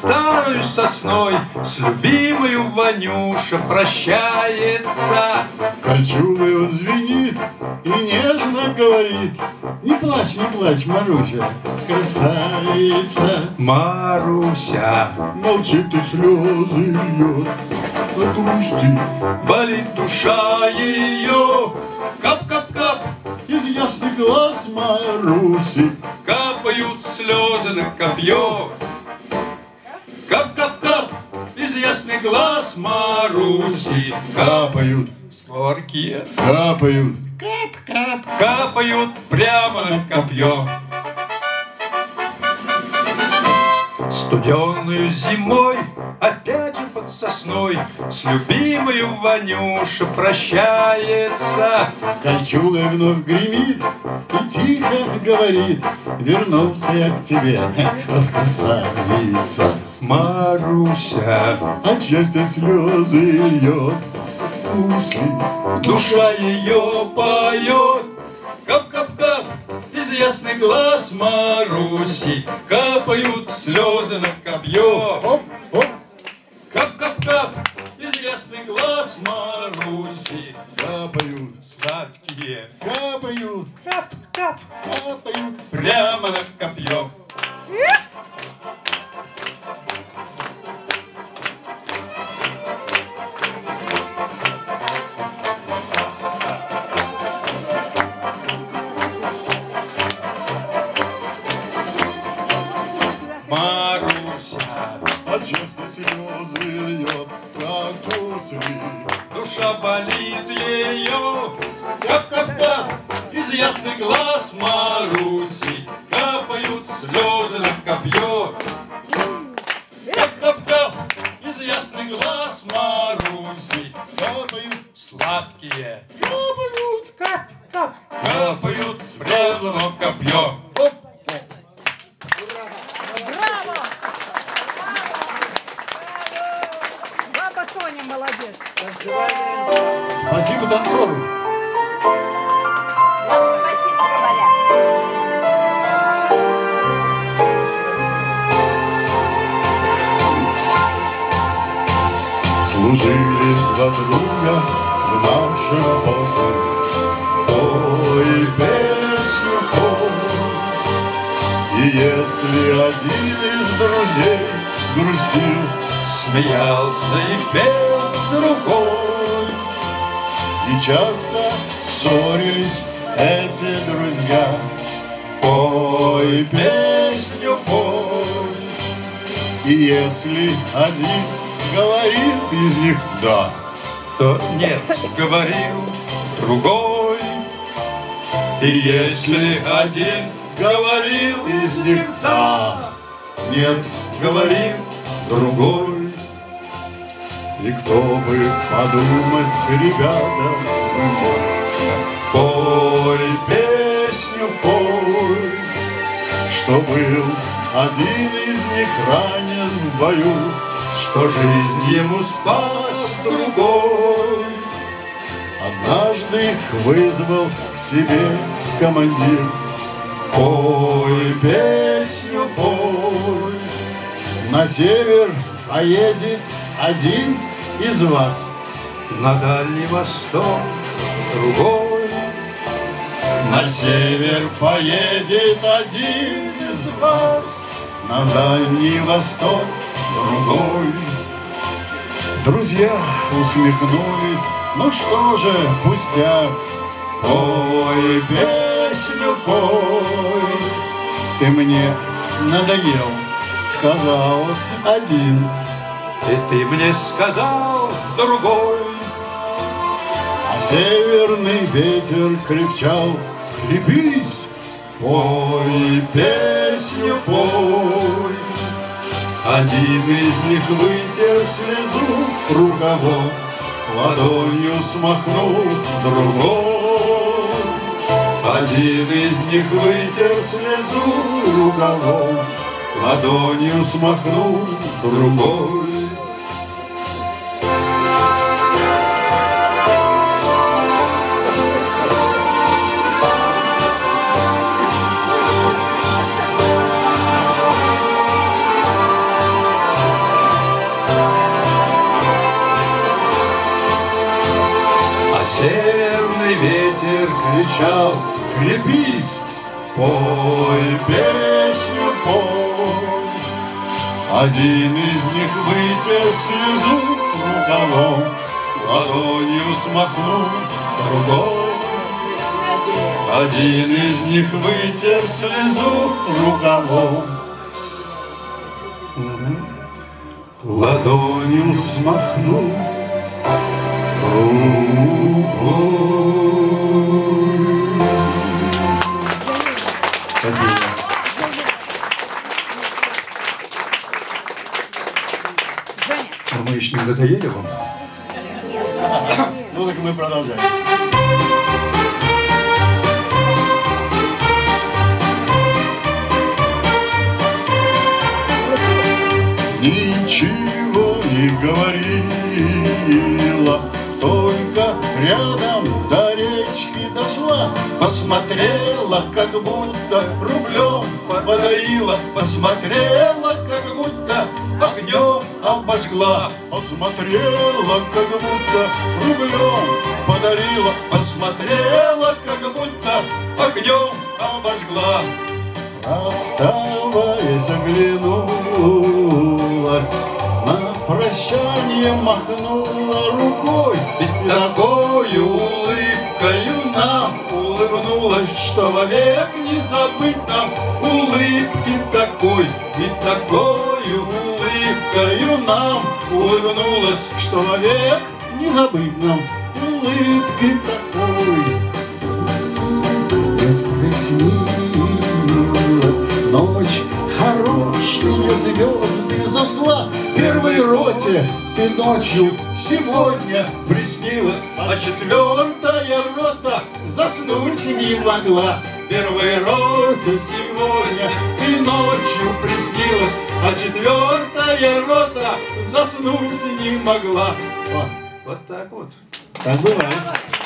старою сосной с любимою Ванюша прощается. Кольчугой он звенит и нежно говорит: не плачь, Маруся, красавица. Маруся Молчит и слезы льет от грусти, болит душа ее. Кап-кап-кап из ясных глаз Маруси капают слезы на копье. Кап-кап-кап из ясных глаз Маруси капают, скворки капают, кап-кап, капают прямо на копье. Студеную зимой, опять же под сосной, с любимою Ванюша прощается. Кольчугой вновь гремит и тихо говорит: вернулся я к тебе, раскрасавица. Маруся От счастья слезы льет ушли, душа ее поет. Кап-кап-кап из ясных глаз Маруси капают слезы на копье. оп-оп, Кап-кап-кап из ясных глаз Маруси капают, сладкие капают, кап-кап капают. прямо на копье. Маруся, От счастья слезы льет, как тусли, душа болит ее. Кап-кап-кап из ясных глаз Маруси капают слезы на копье. Кап-кап-кап из ясных глаз Маруси капают, сладкие капают. кап-кап капают прямо на копье. Баба Тоня молодец. Спасибо танцору. Спасибо, говорят. Служили два друга в нашем полку. Ой, песню пой. И если один из друзей грустил, Смеялся и пел другой. и часто ссорились эти друзья, Пой песню, пой. и если один говорил из них «да», То нет, говорил другой. И если один говорил из них «да», нет, говорил другой. и кто бы подумать, ребята, Пой песню, пой. что был один из них ранен в бою, Что жизнь ему спас другой. однажды их вызвал к себе командир. Пой песню, пой. На север поедет один из вас, На Дальний Восток другой. на север поедет один из вас, на Дальний Восток другой. Друзья усмехнулись, ну что же, пустяк, Пой песню, пой. ты мне надоел, сказал один. И ты мне сказал другой. А северный ветер кричал: крепись, Пой песню, пой. Один из них вытер слезу рукавом, ладонью смахнул другой. Один из них вытер слезу рукавом, ладонью смахнул другой. кричал: крепись, пой песню, пой. Один из них вытер слезу рукавом, ладонью смахнул другой. Один из них вытер слезу рукавом, ладонью смахнул рукой. Спасибо. А мы еще не надоели вам? Ну так мы продолжаем. Ничего не говорила, только рядом до речки дошла. Посмотрела, как будто рублем подарила. Посмотрела, как будто огнем обожгла. Посмотрела, как будто рублем подарила. Посмотрела, как будто огнем обожгла. Расставаясь, оглянулась, на прощание махнула рукой. И такою улыбкою нам улыбнулась, что вовек не забыть нам улыбки такой. И такою улыбкою нам улыбнулась, что вовек не забыть нам улыбки такой. Ночь хорошие звезды зажгла первой роте, и ночью сегодня приснилась, а четвертая рота заснуть не могла. Первой роте сегодня и ночью приснилась, а четвертая рота заснуть не могла. Вот так вот. Так бывает.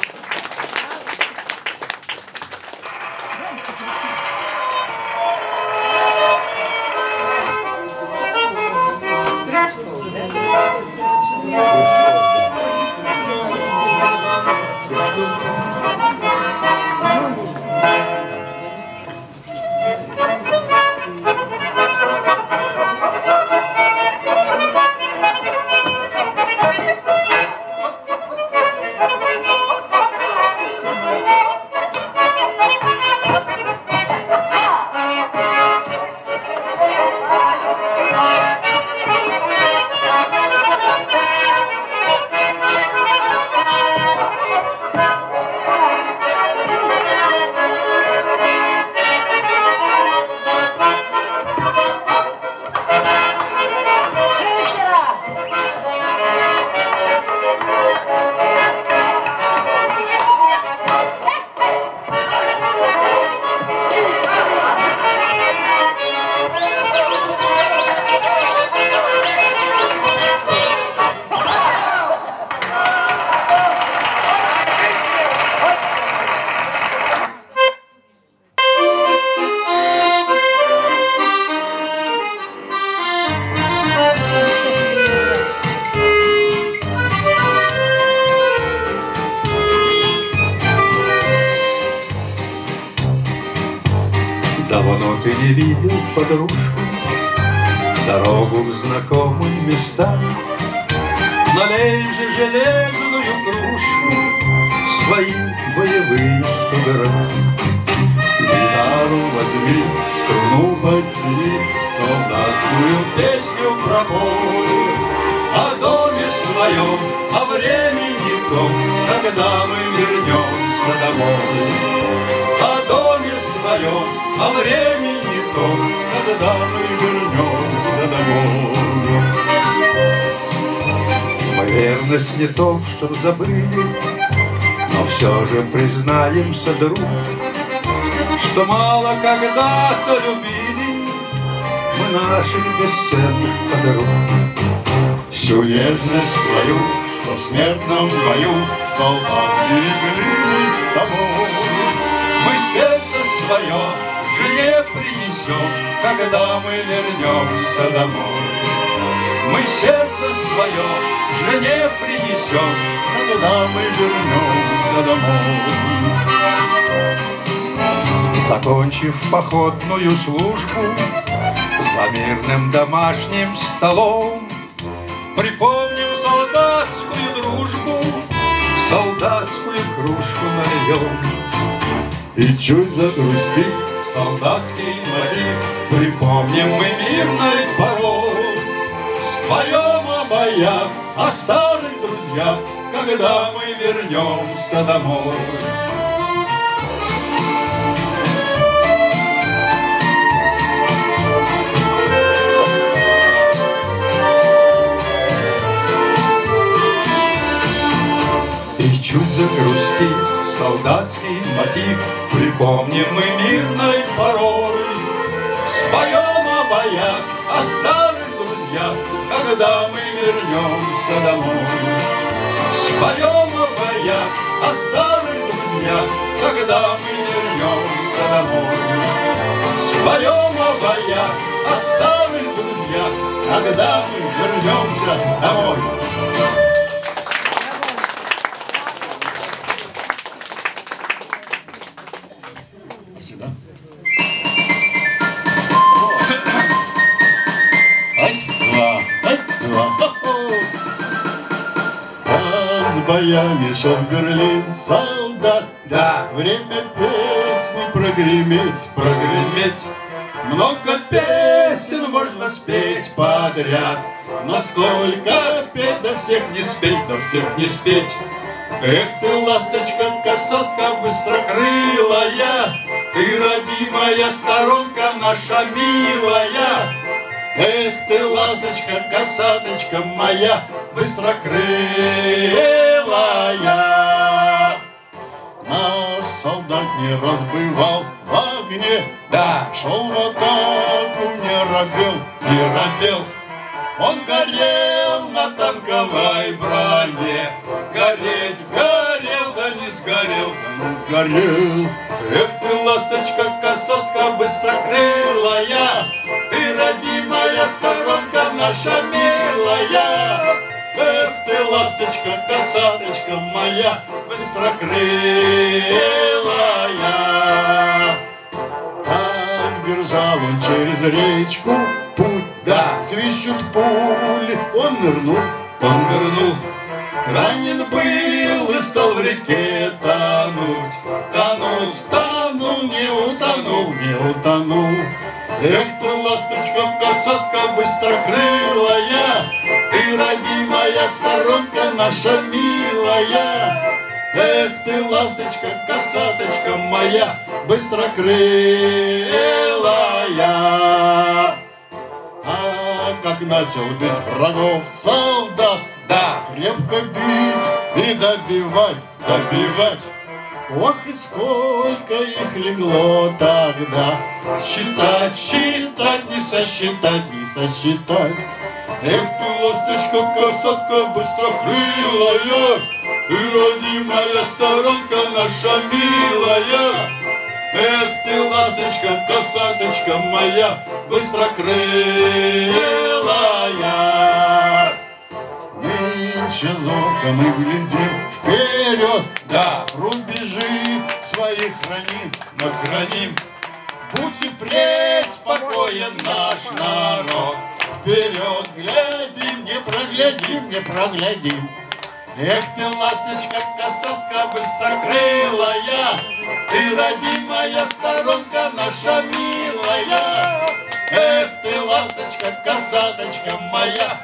Давно ты не видел, подружку, дорогу в знакомые места. Налей же железную кружку свои боевые угора. Гитару возьми, струну подтяни, солдатскую песню пропой. О доме своем, о времени том, когда мы вернемся домой. О доме своем, о времени том, когда мы вернемся домой. Мы верность не то, чтоб забыли, но все же признаемся, друг, что мало когда-то любили мы наших бесценных подруг. Всю нежность свою, что в смертном бою солдат берегли мы с тобой. Мы сердце свое жене принесем, когда мы вернемся домой. Мы сердце свое жене принесем, когда мы вернемся домой. Закончив походную службу, за мирным домашним столом припомним солдатскую дружбу, солдатскую кружку нальем. И чуть загрустив Солдатский мотив припомним мы мирной порой, споем о боях, о старых друзьях, когда мы вернемся домой. И чуть загрустив солдатский мотив, припомним мы мирной порой, споем о боях, о старых друзьях, когда мы вернемся домой. Споем о боях, о старых друзьях, когда мы вернемся домой. Споем о боях, о старых друзьях, когда мы вернемся домой. Спасибо. Ать-два, ать-два. А с боями шел в Берлин солдат. Да. Время песни прогреметь, Прогреметь. Много песен можно спеть подряд, но сколько спеть, до всех не спеть, до всех не спеть. Эх ты, ласточка, красотка быстрокрылая, ты, родимая сторонка наша милая. Эх ты, ласточка, косаточка моя, быстрокрылая. Наш солдат не раз бывал в огне, Да, шел в атаку, не робел. не робел. Он горел на танковой броне, гореть горел, да не сгорел. Сгорел. Эх ты, ласточка, красотка быстрокрылая, ты, родимая сторонка наша милая. Эх ты, ласточка, косаточка моя, быстрокрылая. Так держал он через речку путь, Да. свищут пули, он нырнул. Он вернул, ранен был и стал в реке тонуть. Тонуть, тонул, не утонул. Не утонул. Эх ты, ласточка, красотка быстрокрылая, ты, родимая сторонка наша милая. Эх ты, ласточка, косаточка моя, быстрокрылая. А как начал бить врагов солдат, Да, крепко бить и добивать. Ох, и сколько их легло тогда, считать, считать, не сосчитать. не сосчитать. Эх ты, ласточка, красотка быстрокрылая, ты, родимая сторонка наша милая. Эх ты, ласточка, косаточка моя, быстрокрылая. Нынче зорко мы глядим вперед, Да, рубежи своих храним. мы храним, будь и впредь спокоен наш народ. Вперед глядим, не проглядим, не проглядим. Эх ты, ласточка, косатка быстрокрылая, ты, родимая сторонка наша милая. Эх ты, ласточка, косаточка моя,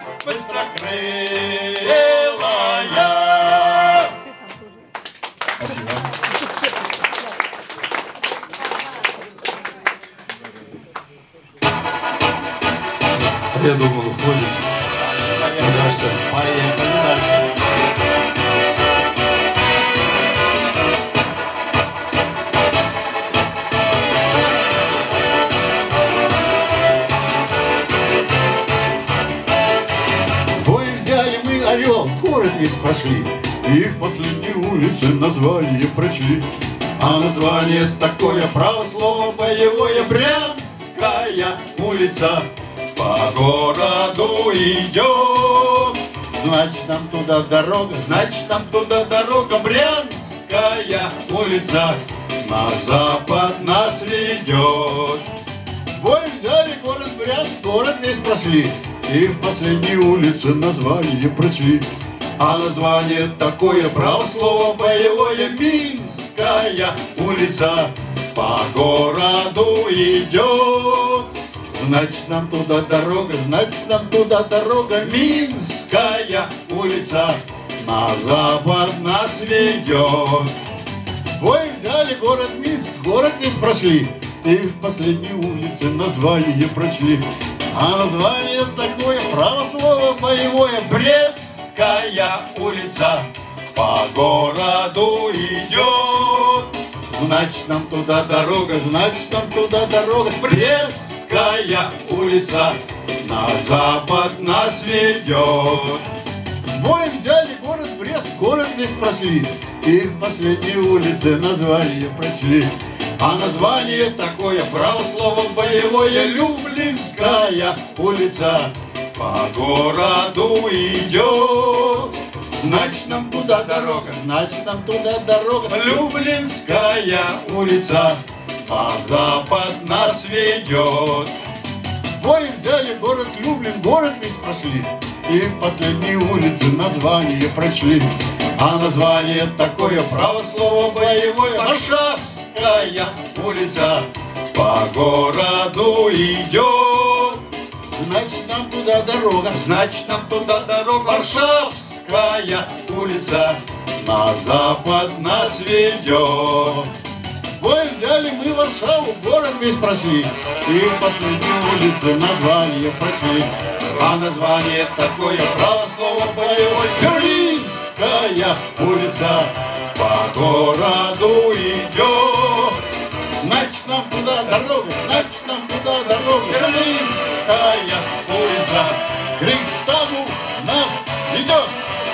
быстрокрылая. Спасибо. Я думал, уходит. Поехали дальше. С боя взяли мы Орел, город весь прошли, и в последней улице название прочли. А название такое, право слово боевое, Брянская улица по городу идет. Значит, нам туда дорога, Значит, нам туда дорога, Брянская улица. на запад нас ведет. С боем взяли город Брянск, город весь прошли, и в последней улице название прочли. А название такое, право слово боевое, Минская улица по городу идет. Значит, нам туда дорога, значит, нам туда дорога, Минская улица на запад нас ведет. С боем взяли город Минск, город весь прошли, и в последней улице название прочли. А название такое, право слово боевое, Брестская улица по городу идет. Значит, нам туда дорога, значит, нам туда дорога, Брестская улица на запад нас ведет. С боем взяли город Брест, город весь прошли, и в последней улице название прочли. А название такое, право слово боевое, Люблинская улица по городу идет. Значит, нам туда дорога, значит, нам туда дорога, Люблинская улица по запад нас ведет. С боем взяли город Люблин, город весь прошли, и в последней улице название прочли. А название такое, право слово боевое, Варшавская улица по городу идет. Значит, нам туда дорога, значит, нам туда дорога, Варшавская улица на запад нас ведет. С боем взяли мы Варшаву, город весь прошли, и в последней улице название прочли. А название такое, право слово боевое, Берлинская улица по городу идет. Значит, нам туда дорога, значит, нам туда дорога, Берлинская улица к Рейхстагу нас ведет.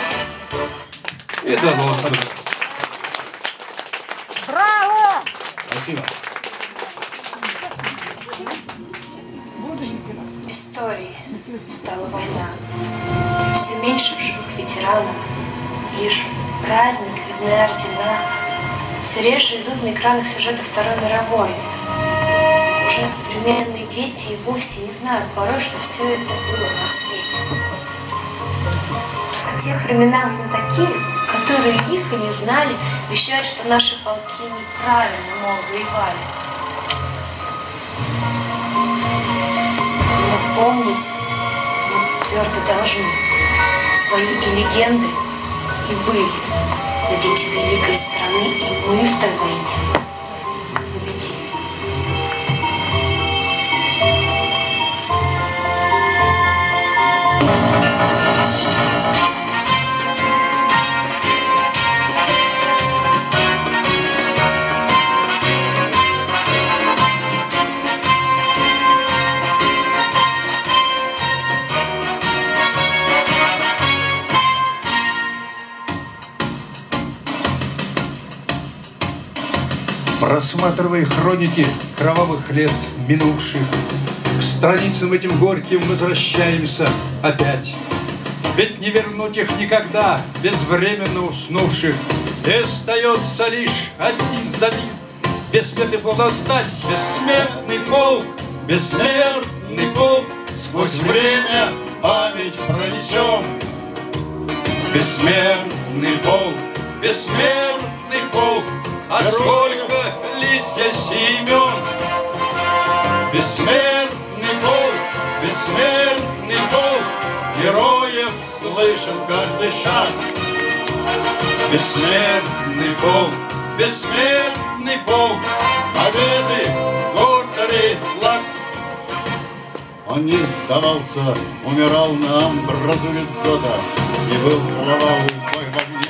И до новых. Браво! Спасибо. Историей стала война. Все меньше в живых ветеранов, лишь в праздник видны ордена. Все реже идут на экранах сюжеты Второй мировой. Уже современные дети и вовсе не знают порой, что все это было на свете. О тех временах знатоки, которые их и не знали, вещают, что наши полки неправильно, мол, воевали. Но помнить мы твердо должны. Свои и легенды и были. Но дети великой страны, и мы в той войне победили. Просматривая хроники кровавых лет минувших, к страницам этим горьким возвращаемся опять. Ведь не вернуть их никогда, безвременно уснувших, и остается лишь один за один бессмертный полк восстать, бессмертный полк, Бессмертный полк, сквозь время память пронесем. Бессмертный полк, бессмертный полк. А сколько ли здесь имен? бессмертный полк, бессмертный полк, героев слышен каждый шаг. Бессмертный полк, бессмертный полк, Победы гордый флаг. он не сдавался, умирал на амбразуре дзота, и был кровавый бой в огне.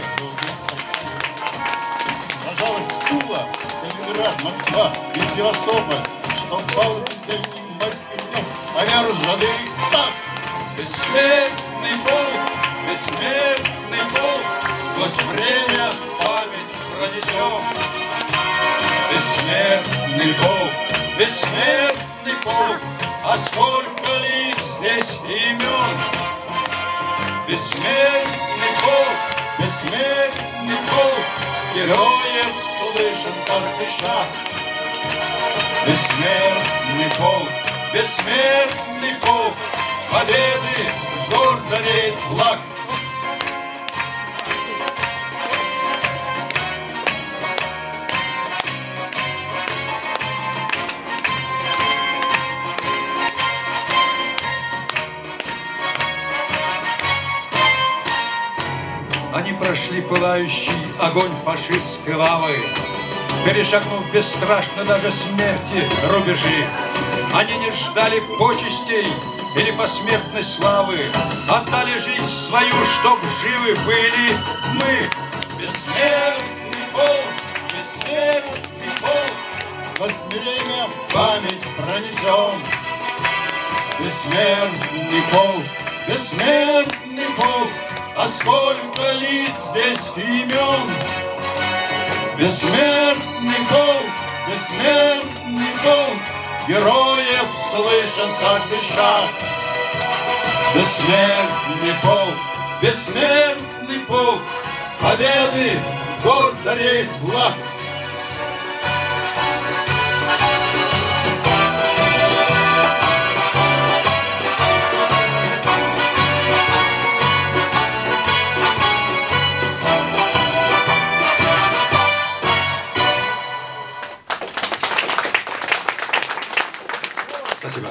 Сражалась Тула, Сталинград, Москва и Севастополь, что впал весенним майским днем, а ржаный Рейхстаг. Бессмертный полк, бессмертный полк, сквозь время память пронесем. Бессмертный полк, бессмертный полк, а сколько ли здесь имен? Бессмертный полк, бессмертный полк, героев слышен слышен каждый шаг. Бессмертный полк, бессмертный полк, победы гордо реет флаг. Они прошли пылающий огонь фашистской лавы, перешагнув бесстрашно даже смерти рубежи. Они не ждали почестей или посмертной славы, отдали жизнь свою, чтоб живы были мы. Бессмертный полк, бессмертный полк, во смирением память пронесем. Бессмертный полк, бессмертный полк, а сколько лиц здесь имен. Бессмертный полк, бессмертный полк, героев слышен каждый шаг. Бессмертный полк, бессмертный полк, победы гордо реет флаг. Спасибо.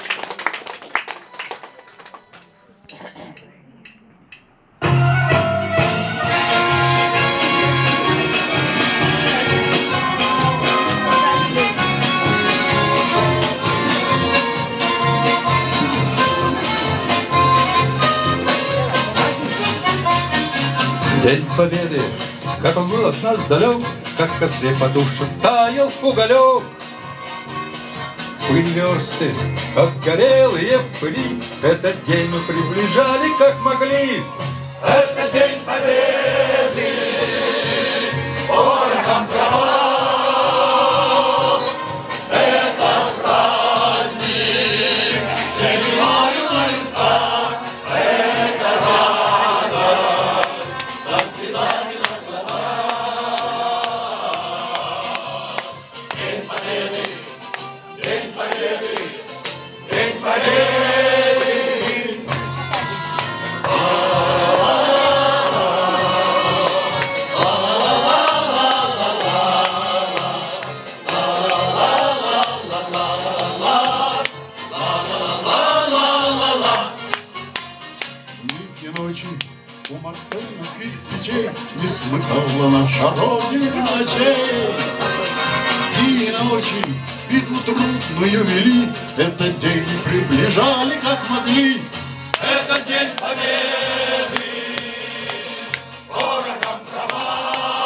День Победы, как он был от нас далек, как в костре потушен таял уголек. Пыль версты, обгорелые в пыли, этот день мы приближали, как могли. Это день победы, порохом трава. Это праздник, седьмой на листах. Это радость, со слезами на глазах. День победы, день победы, день победы. Ночи у мартынских печей не смыкала наша Родина ночей. Дни и ночи битву трудную вели, этот день приближали, как могли. Это день победы, порохом трава.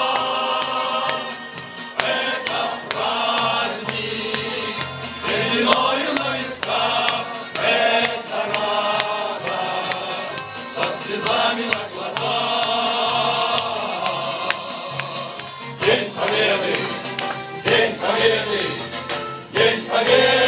Это праздник, сединою на висках. Это радость, со слезами на глазах. День победы, день победы, день победы.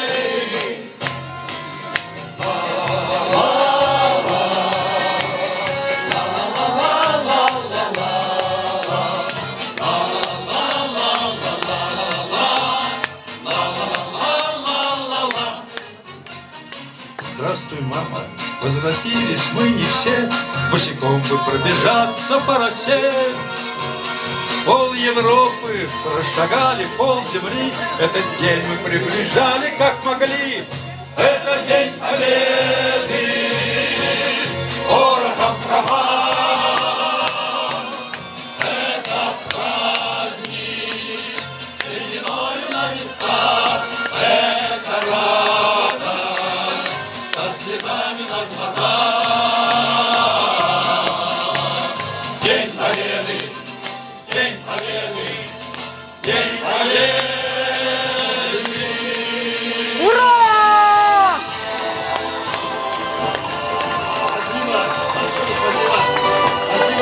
Здравствуй, мама, возвратились мы не все, босиком бы пробежаться по росе. Пол Европы прошагали, пол земли, этот день мы приближали, как могли. Это день победы, порохом трава. Это праздник, сединою на висках. Это радость, со слезами на глазах. День победы, день победы, день победы. Ура! Спасибо, большое спасибо.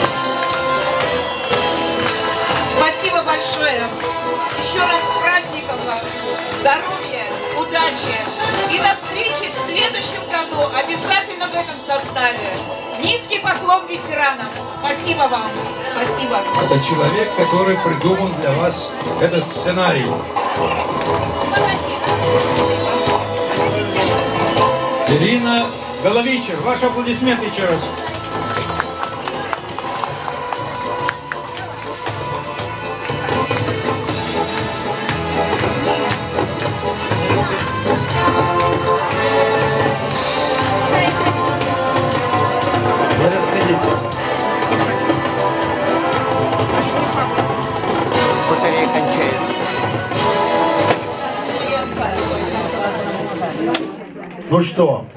Спасибо большое. Еще раз с праздником вам. Здоровья, удачи. И до встречи в следующем году. Обязательно в этом составе. Не Низкий поклон ветеранам. Спасибо вам. Спасибо. Это человек, который придумал для вас этот сценарий. Ирина Головичер, ваши аплодисменты еще раз. Не расходитесь. Батарея кончается. Ну что,